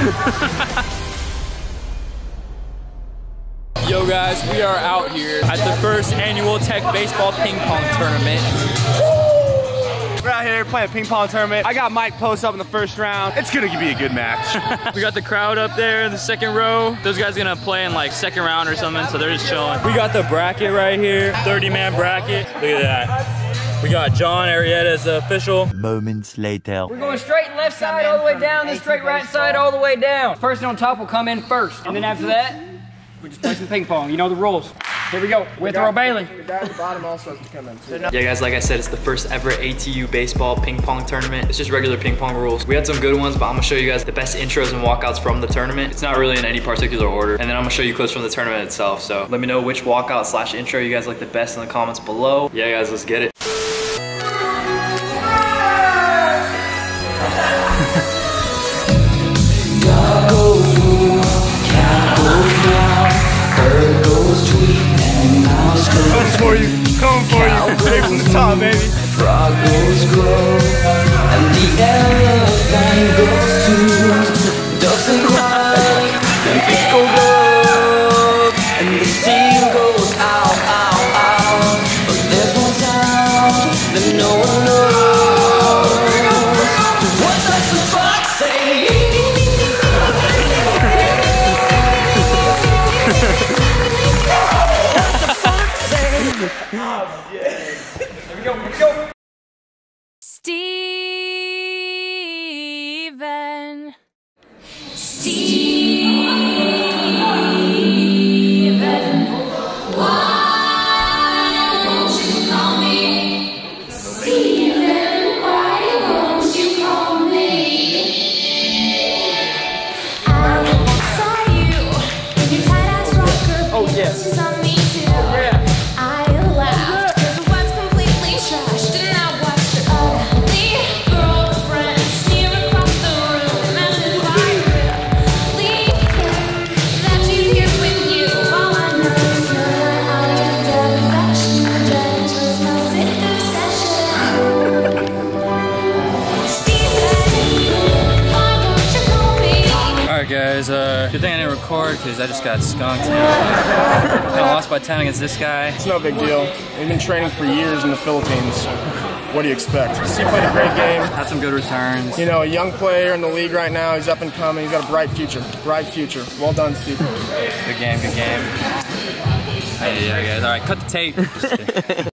Yo guys, we are out here at the first annual Tech Baseball Ping Pong Tournament. We're out here playing a ping pong tournament. I got Mike Post up in the first round. It's gonna be a good match. We got the crowd up there in the second row. Those guys gonna play in like second round or something, so they're just chilling. We got the bracket right here, 30-man bracket. Look at that. We got John Arrieta as the official. Moments later. We're going straight left side all the way down, then straight right side all the way down. Person on top will come in first. And then after that, we just play some ping pong. You know the rules. Here we go. Withrow Bailey. The guy at the bottom also has to come in. Yeah guys, like I said, it's the first ever ATU baseball ping pong tournament. It's just regular ping pong rules. We had some good ones, but I'm gonna show you guys the best intros and walkouts from the tournament. It's not really in any particular order. And then I'm gonna show you clips from the tournament itself. So let me know which walkout / intro you guys like the best in the comments below. Yeah guys, let's get it. Coming for you, coming for you. Straight from the top, baby. Frog goes grow, and the elephant goes too. Ducks and quack, and fish go up, and the sea goes ow, ow, ow. But there's one sound that no one knows. What does the fox say? Oh, yeah. Here we go, here we go. Steven, why won't you call me? Steven, why won't you call me? I saw you in your tight-ass rocker. Oh, yes. On me too. Yeah. I laughed, 'cause it was completely trashed, and I watched your ugly girlfriend sneer across the room as if I really care that she's here with you. All I know is you're out of dead affection, dead just no sit-through session. Steven, why won't you call me? All right guys, good thing I didn't record because I just got skunked. I lost by 10 against this guy. It's no big deal. We've been training for years in the Philippines. What do you expect? He played a great game. Had some good returns. You know, a young player in the league right now. He's up and coming. He's got a bright future. Bright future. Well done, Steve. Good game, good game. Hey, yeah guys, all right, cut the tape. Just kidding.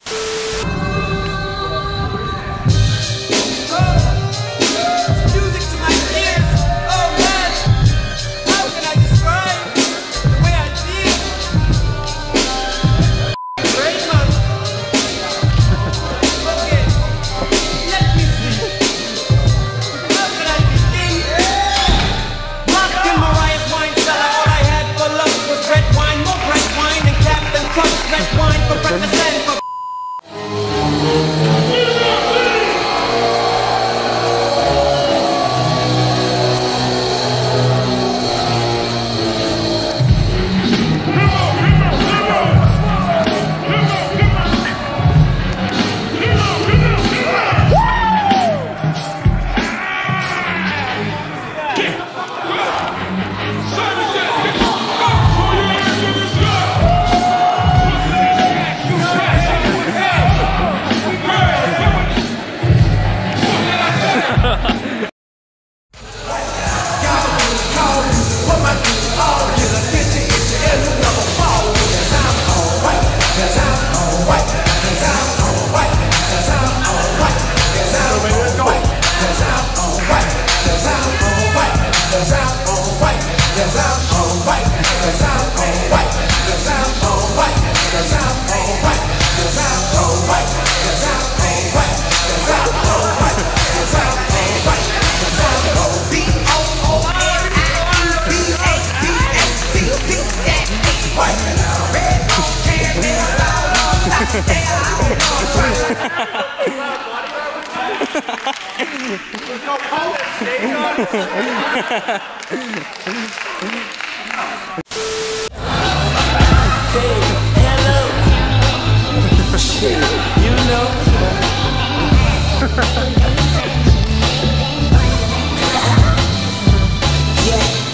Yeah.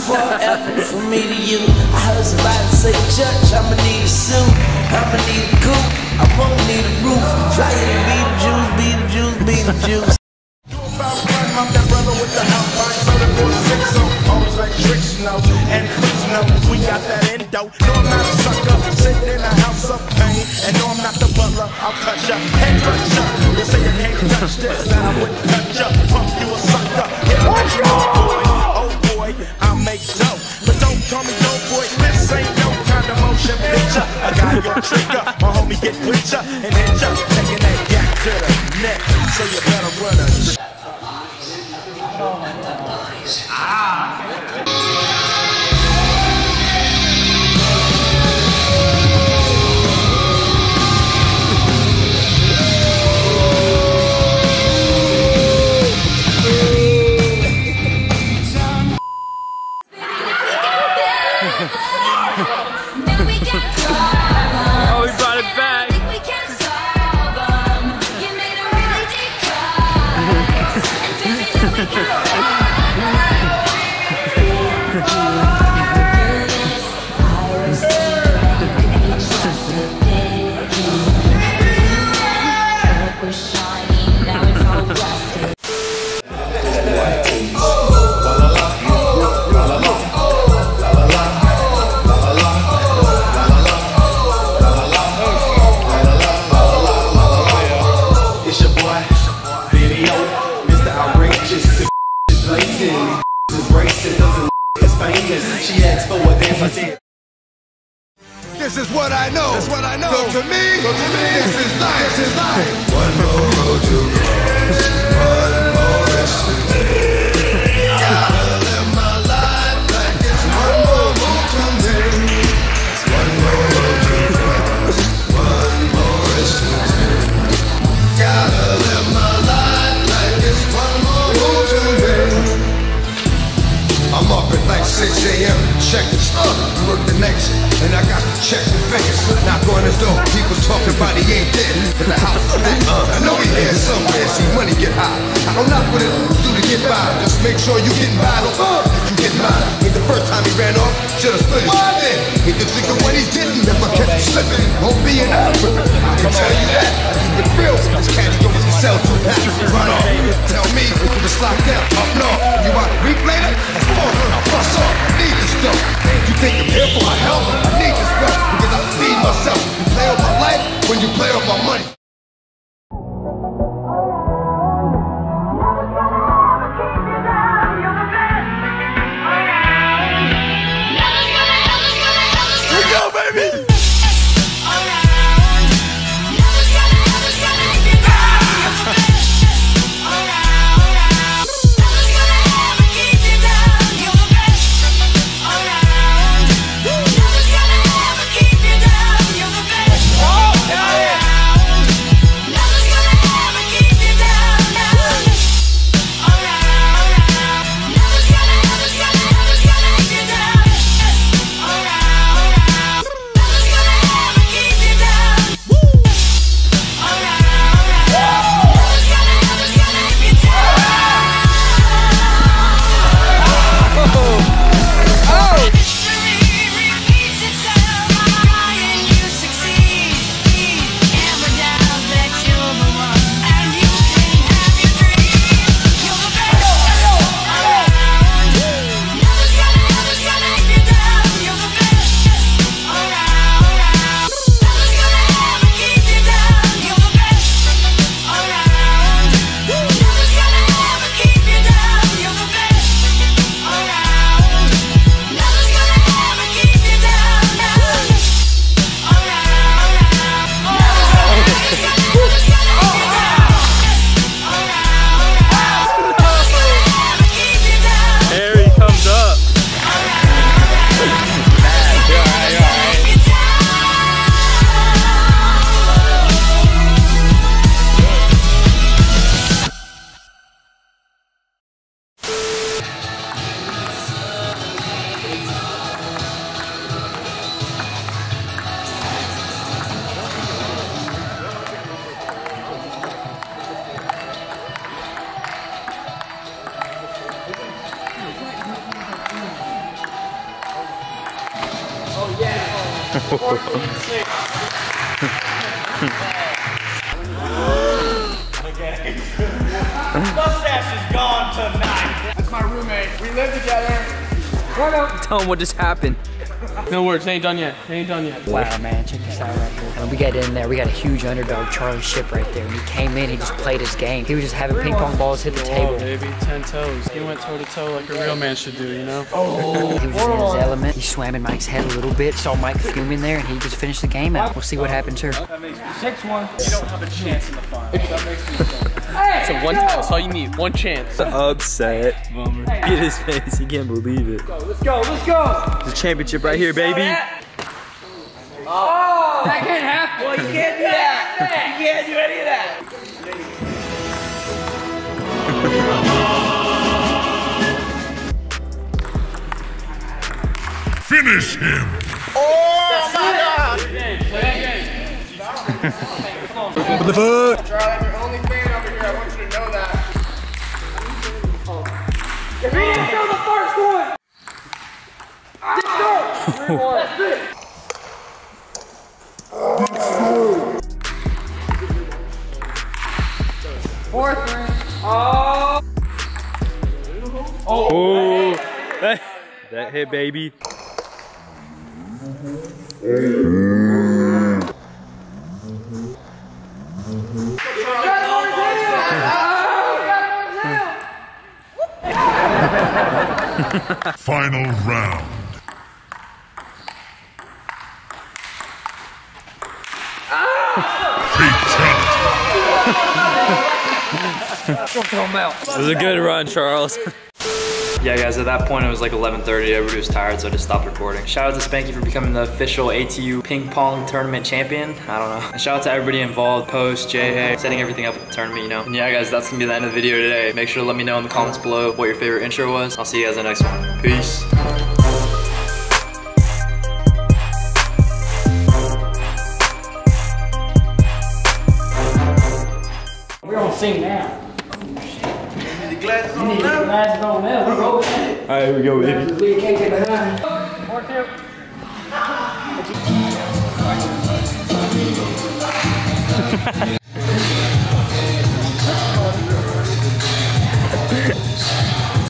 forever from me to you. I heard somebody say, Church, I'ma need a suit, I'ma need a coupe, I won't need a roof. Fly in and be the Jews, be the Jews, be the Jews. I'm that brother with the outline, so the 4-6, so always like tricks, you know, and please know we got that endo. No, I'm not a sucker, sitting in a house of pain, and no, I'm not the butler. I'll cut ya, head cut ya. You say you can't touch this, then I wouldn't cut ya. Pump you a sucker, yeah, oh boy, I'll make dough, but don't call me dope boy. This ain't no kind of motion picture. I got your trigger, my homie get with ya and hit ya, taking that yak to the neck, so you better run a. Oh, we brought it back. This is what I know. That's what I know. So to me, this is life. This is life. One more road to cross. One more rest to take. Gotta live my life like it's one more move to make. One more road to cross. One more rest to take. Gotta live my life like it's one more move to make. I'm up at like 6 a.m. Check the stuff, work the next, and I got to check the figures. Knock on his door, people talking about he ain't dead, but the house is lit. I know he here somewhere, see money get high. I don't knock what it do to get by, just make sure you getting by. Don't you get mine. Ain't the first time he ran off, should've split his shit. Ain't the think of what he's getting, if I kept slipping, won't be an outfit. I can tell you that, keep it real. This cat's going to sell 2 packs, run off. Tell me, just locked down, up north. You want to reap later? Bust off, I need this stuff. You think I'm here for my help? I need this stuff because I feed myself. You play on my life when you play on my money. Here we go, baby! Mustache is gone tonight. That's my roommate. We live together. Tell him what just happened. No words, ain't done yet. Ain't done yet. Wow, man, check this out right here. When we got in there, we got a huge underdog, Charlie Ship, right there. And he came in, he just played his game. He was just having ping pong balls hit the table. Baby, 10 toes. He went toe to toe like a real man should do, you know? He was in his element. He swam in Mike's head a little bit, saw Mike fuming there, and he just finished the game out. We'll see what happens here. 6-1. You don't have a chance in the final. That makes me so one time, that's all you need. One chance. Upset. Look at his face. He can't believe it. Let's go, let's go! The championship right here, baby. Oh, that can't happen. Well, you can't do that. You can't do any of that. Finish him. What the fuck? Charlie, I'm your only fan over here. I want you to know that. If he didn't throw the first one, let's go. 3-1. That's it. Fourth ring. Oh. Oh. That hit, baby. Final round. It was a good run, Charles. Yeah, guys, at that point it was like 11:30. Everybody was tired, so I just stopped recording. Shout out to Spanky for becoming the official ATU ping pong tournament champion. I don't know. And shout out to everybody involved, Post, Jay, setting everything up at the tournament, you know. And yeah, guys, that's gonna be the end of the video today. Make sure to let me know in the comments below what your favorite intro was. I'll see you guys in the next one. Peace. We're gonna sing now. You need the glasses on now. We're rolling. All right, here we go, baby. We can't get behind. 4-2.